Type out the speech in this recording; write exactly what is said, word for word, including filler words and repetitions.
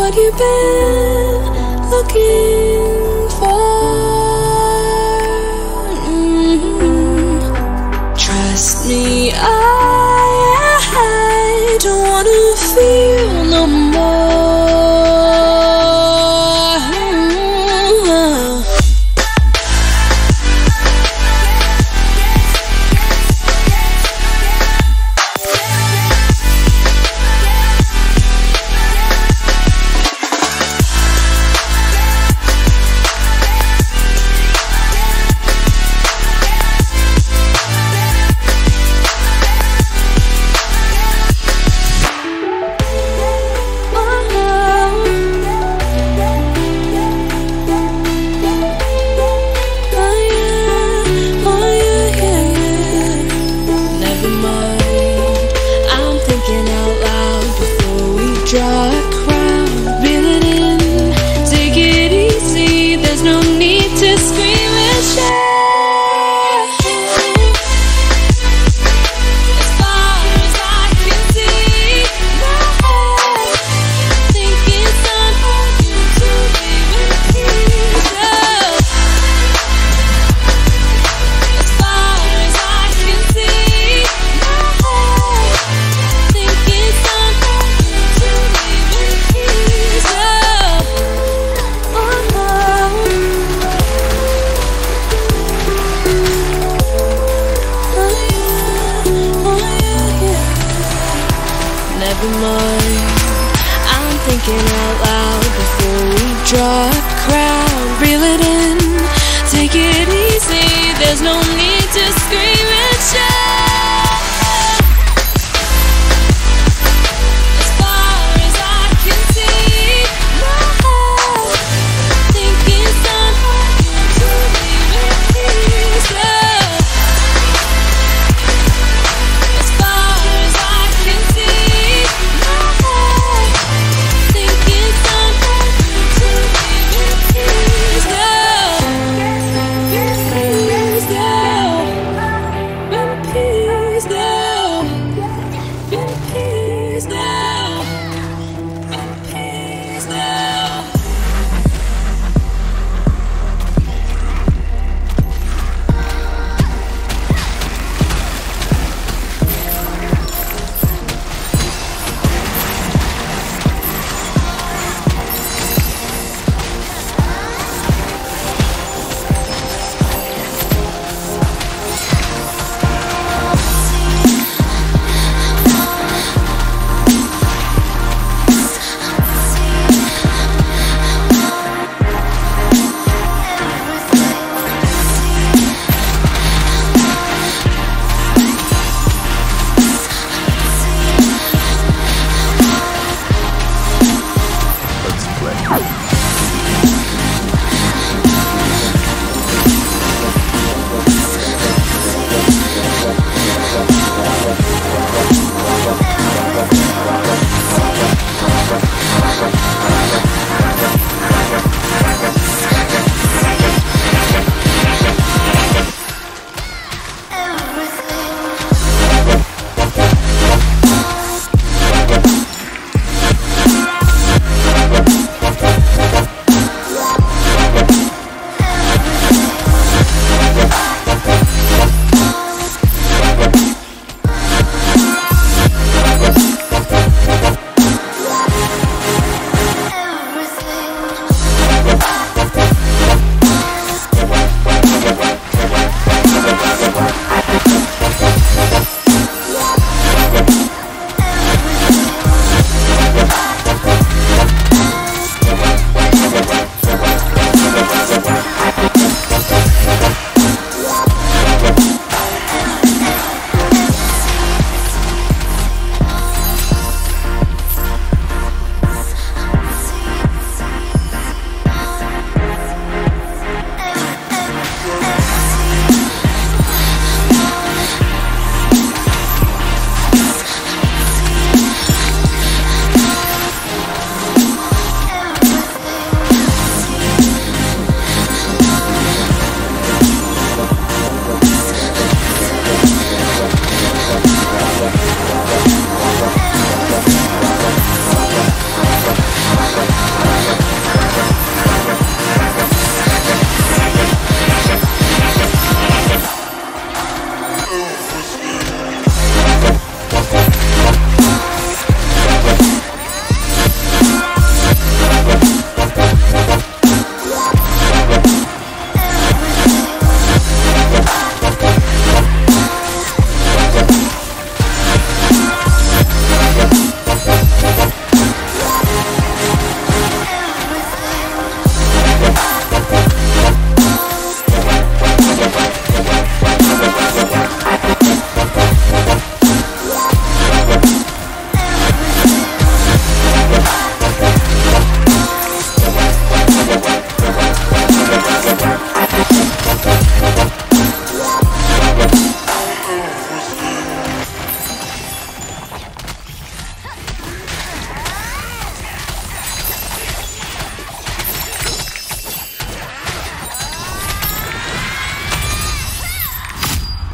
what you've been looking for. Mm-hmm. Trust me, I, I don't wanna feel no more. Mm-hmm. Draw a crowd, reel it in, take it easy, there's no need to scream and shout. As far as I can see, my head, think it's time for you to leave in peace. As far as I can see, my head, think it's time for you to leave in peace. Oh, oh, oh. Oh, yeah, oh, yeah, yeah. Never mind, I'm thinking out loud before we draw a crowd. Reel it in, take it easy, there's no need to scream and shout.